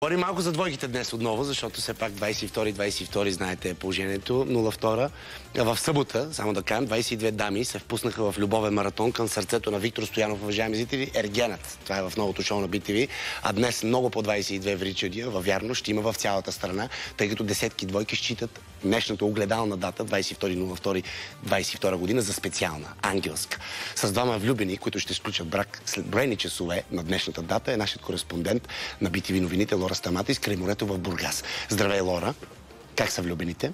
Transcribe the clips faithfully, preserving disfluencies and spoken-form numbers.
Говорим малко за двойките днес отново, защото все пак двадесет и втори двадесет и втори знаете положението, нула втора. В събота, само да кажем, двадесет и две дами се впуснаха в любовен маратон към сърцето на Виктор Стоянов, уважаеми зрители, Ергенът. Това е в новото шоу на Би Ти Ви. А днес много по двадесет и две вричадия, във вярно, ще има в цялата страна, тъй като десетки двойки считат днешната огледална дата, двадесет и втори нула втори двадесет и втора година, за специална, ангелска. С двама влюбени, които ще сключат брак след броени часове на днешната дата, е нашият кореспондент на Би Ти Ви новините Лора Стаматис край морето в Бургас. Здравей, Лора! Как са влюбените?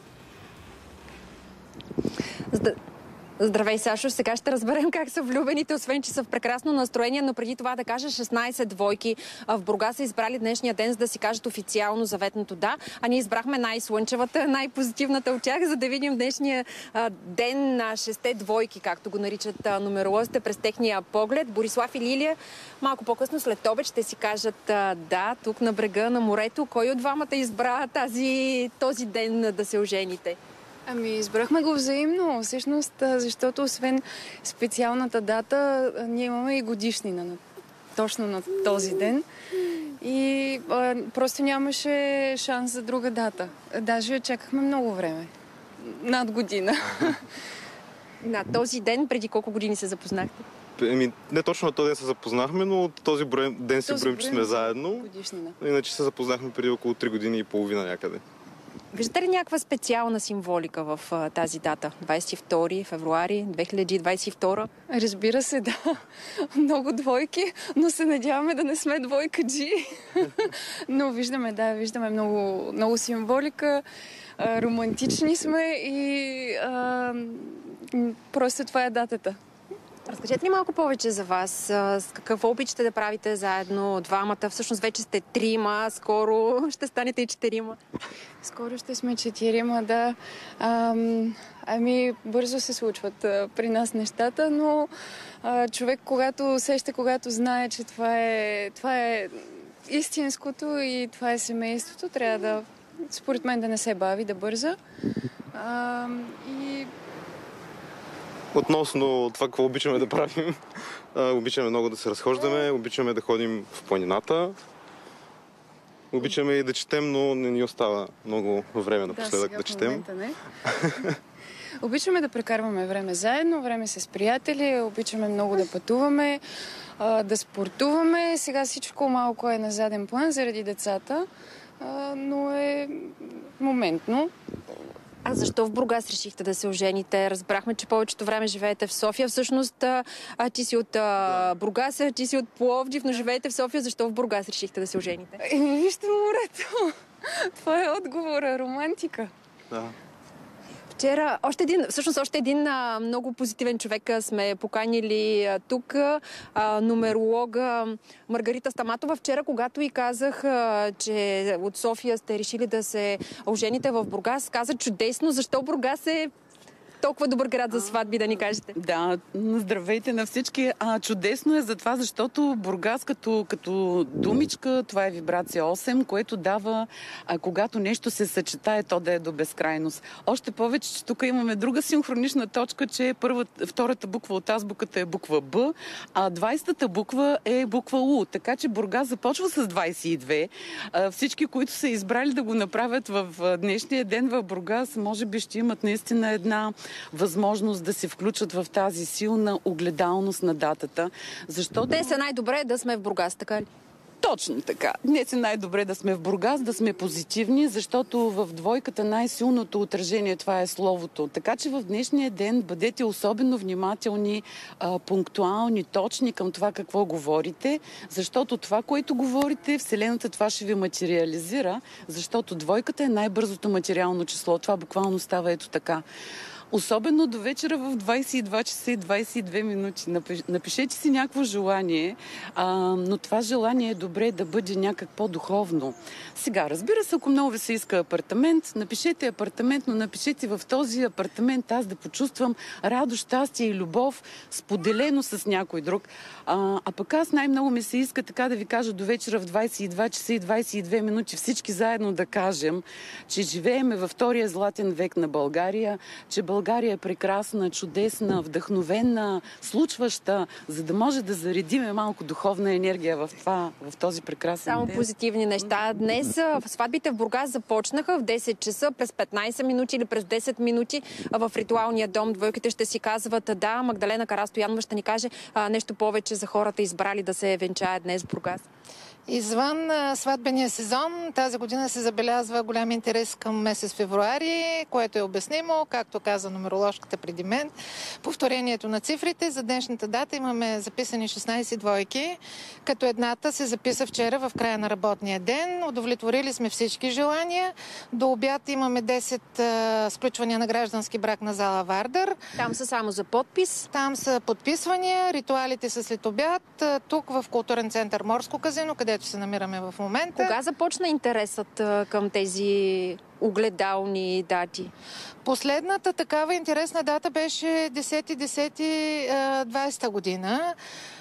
Здравей, Сашо! Сега ще разберем как са влюбените, освен че са в прекрасно настроение, но преди това да кажа, шестнадесет двойки в Бургас са избрали днешния ден, за да си кажат официално заветното да. А ние избрахме най-слънчевата, най-позитивната от тях, за да видим днешния а, ден на шесте двойки, както го наричат а, нумеролозите, през техния поглед. Борислав и Лилия малко по-късно след обед ще си кажат а, да, тук на брега на морето. Кой от двамата избра тази, този ден да се ожените? Ами, избрахме го взаимно, всъщност, защото освен специалната дата, ние имаме и годишнина на, точно на този ден. И а, просто нямаше шанс за друга дата. Даже чакахме много време. Над година. На този ден, преди колко години се запознахте? Еми, не точно на този ден се запознахме, но този ден си броим, че сме заедно. Годишнина. Иначе се запознахме преди около три години и половина някъде. Виждате ли някаква специална символика в а, тази дата? двадесет и втори февруари две хиляди двадесет и втора? Разбира се, да. Много двойки, но се надяваме да не сме двойкаджи. Но виждаме, да, виждаме много, много символика. А, романтични сме и а, просто това е датата. Разкажете ни малко повече за вас. С какво обичате да правите заедно двамата? Всъщност вече сте трима, скоро ще станете и четирима. Скоро ще сме четирима, да. Ам, ами, бързо се случват а, при нас нещата, но а, човек, когато усеща, когато знае, че това е, това е истинското и това е семейството, трябва да, според мен, да не се бави, да бърза. А, и Относно това, какво обичаме да правим, обичаме много да се разхождаме, обичаме да ходим в планината, обичаме и да четем, но не ни остава много време напоследък да, да четем. Момента, не. Обичаме да прекарваме време заедно, време с приятели, обичаме много да пътуваме, да спортуваме. Сега всичко малко е на заден план заради децата, но е моментно. А защо в Бургас решихте да се ожените? Разбрахме, че повечето време живеете в София. Всъщност, а, ти си от а, Бургас, а ти си от Пловдив, но живеете в София. Защо в Бургас решихте да се ожените? Еми, вижте морето. Това е отговора, романтика. Да. Вчера още един, всъщност още един а, много позитивен човек а, сме поканили а, тук, а, нумеролога Маргарита Стаматова. Вчера, когато и казах, а, че от София сте решили да се ожените в Бургас, каза чудесно. Защо Бургас е толкова добър град за сватби, да ни кажете? Да, здравейте на всички. А, чудесно е за това, защото Бургас като, като думичка, това е вибрация осем, което дава, а, когато нещо се съчетае, то да е до безкрайност. Още повече, че тук имаме друга синхронична точка, че първата, втората буква от азбуката е буква Б, а двадесетата буква е буква У. Така че Бургас започва с двадесет и две. А, всички, които са избрали да го направят в днешния ден в Бургас, може би ще имат наистина една възможност да се включат в тази силна огледалност на датата. Защото те са най-добре да сме в Бургас, така ли? Точно така. Днес е най-добре да сме в Бургас, да сме позитивни, защото в двойката най-силното отражение това е словото. Така че в днешния ден бъдете особено внимателни, пунктуални, точни към това какво говорите, защото това, което говорите, Вселената това ще ви материализира, защото двойката е най-бързото материално число. Това буквално става ето така. Особено до вечера в двадесет и два часа и двадесет и две минути. Напишете си някакво желание, а, но това желание е добре да бъде някак по-духовно. Сега, разбира се, ако много ви се иска апартамент, напишете апартамент, но напишете в този апартамент аз да почувствам радост, щастие и любов, споделено с някой друг. А, а пък аз най-много ми се иска така да ви кажа до вечера в двадесет и два часа и двадесет и две минути всички заедно да кажем, че живееме във втория златен век на България, че България България е прекрасна, чудесна, вдъхновена, случваща, за да може да заредиме малко духовна енергия в това, в този прекрасен Само ден. позитивни неща. Днес сватбите в Бургас започнаха в десет часа, през петнайсет минути или през десет минути в ритуалния дом. Двойките ще си казват да. Магдалена Карастоянова ще ни каже а, нещо повече за хората, избрали да се венчаят днес в Бургас. Извън а, сватбения сезон, тази година се забелязва голям интерес към месец февруари, което е обяснимо, както каза нумероложката преди мен. Повторението на цифрите. За днешната дата имаме записани шестнайсет двойки, като едната се записа вчера в края на работния ден. Удовлетворили сме всички желания. До обяд имаме десет а, сключвания на граждански брак на зала Вардър. Там са само за подпис. Там са подписвания, ритуалите са след обяд. Тук в културен център Морско казино, където се намираме в момента. Кога започна интересът а, към тези огледални дати? Последната такава интересна дата беше десети десети двайсета година.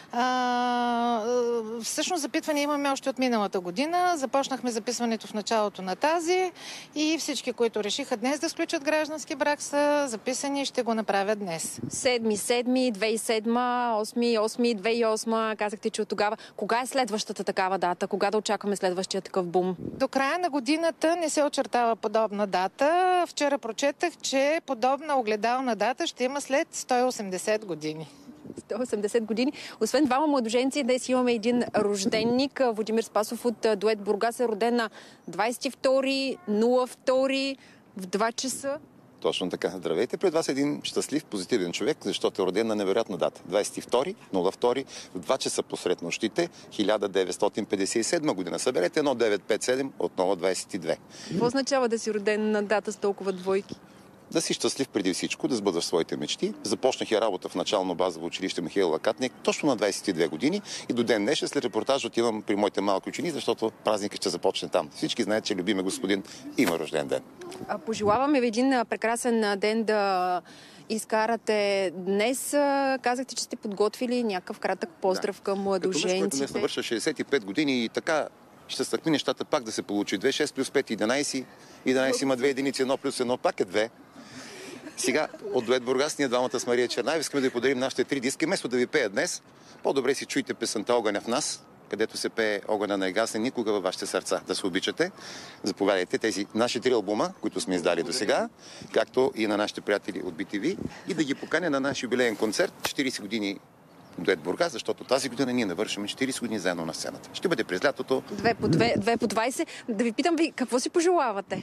А, всъщност запитване имаме още от миналата година. Започнахме записването в началото на тази и всички, които решиха днес да сключат граждански брак, са записани и ще го направят днес. Седми, седми, две хиляди и седма, осми, осми, две хиляди и осма. Казахте, че от тогава. Кога е следващата такава дата? Кога да очакваме следващия такъв бум? До края на годината не се очертава подобна дата. Вчера прочетах, че подобна огледална дата ще има след сто и осемдесет години. сто и осемдесет години. Освен двама младоженци, днес имаме един рожденник. Владимир Спасов от дует Бургас е роден на двайсет и втори, нула втори, в два часа. Точно така. Здравейте. Пред вас е един щастлив, позитивен човек, защото е роден на невероятна дата. двайсет и втори, нула втори, в два часа посред нощите, хиляда деветстотин петдесет и седма година. Съберете едно девет пет седем, отново двайсет и две. Какво означава да си роден на дата с толкова двойки? Да си щастлив преди всичко, да сбъдваш своите мечти. Започнах и работа в начално базово училище Михаил Лакатник точно на двайсет и две години и до ден днешен след репортаж отивам при моите малки учени, защото празникът ще започне там. Всички знаят, че любиме господин има рожден ден. Пожелаваме ви един прекрасен ден да изкарате днес. Казахте, че сте подготвили някакъв кратък поздрав да. към младоженците. Като мъж, който днес навърша шейсет и пет години и така ще стъкми нещата пак да се получи. две, шест плюс пет, единайсет. единайсет има две единици, едно плюс едно пак е две. Сега от дует Бургас ние двамата с Мария Чернаева искаме да ви подарим нашите три диски. Вместо да ви пея днес, по-добре си чуйте песента "Огъня в нас", където се пее "Огъня не гасне никога във вашите сърца". Да се обичате. Заповядайте тези наши три албума, които сме издали до сега, както и на нашите приятели от би ти ви, и да ги поканя на наш юбилеен концерт четирийсет години дует Бургас, защото тази година ние навършваме четирийсет години заедно на сцената. Ще бъде през лятото. Две по две, две по двайсет. Да ви питам ви, какво си пожелавате?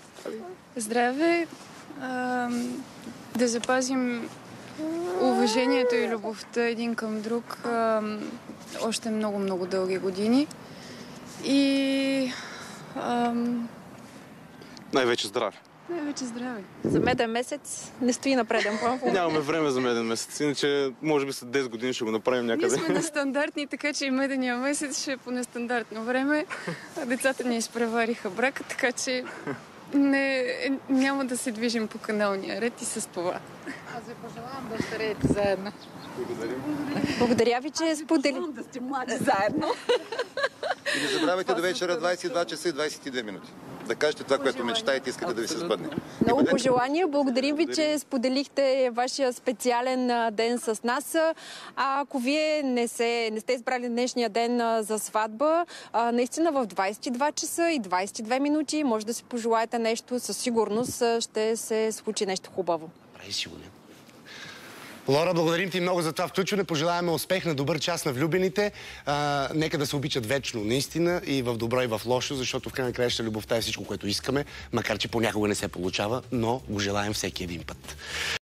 Здраве! А, да запазим уважението и любовта един към друг а, още много-много дълги години. И... А, Най-вече здраве. най-вече здраве. За меден месец не стои на преден план. Нямаме време за меден месец, иначе може би след десет години ще го направим някъде. Ние сме нестандартни, така че и медения месец ще е по нестандартно време. Децата ни изпревариха брака, така че не, няма да се движим по каналния ред и с това. Аз ви пожелавам да остареете заедно. Благодарим. Благодаря ви, че сподели. Да сте млади заедно. И не забравяйте до вечера двайсет и два часа и двайсет и две минути. Да кажете това, което мечтаете, искате да ви се сбъдне. Много пожелания. Благодарим ви, че споделихте вашия специален ден с нас. А ако вие не, се, не сте избрали днешния ден за сватба, а, наистина в двайсет и два часа и двайсет и две минути може да си пожелаете нещо. Със сигурност ще се случи нещо хубаво. Прави сигурно. Лора, благодарим ти много за това включване. Пожелаваме успех на добър час на влюбените. А, нека да се обичат вечно, наистина, и в добро, и в лошо, защото в крайна краища любовта е всичко, което искаме, макар че понякога не се получава, но го желаем всеки един път.